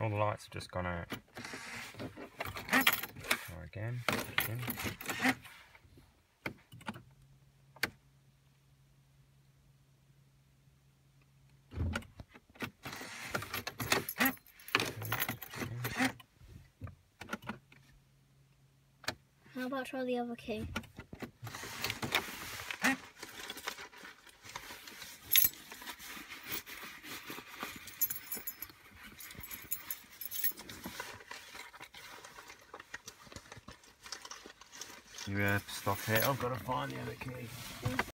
All the lights have just gone out. Try again. How about try the other key? You stop here. I've got to find the other key.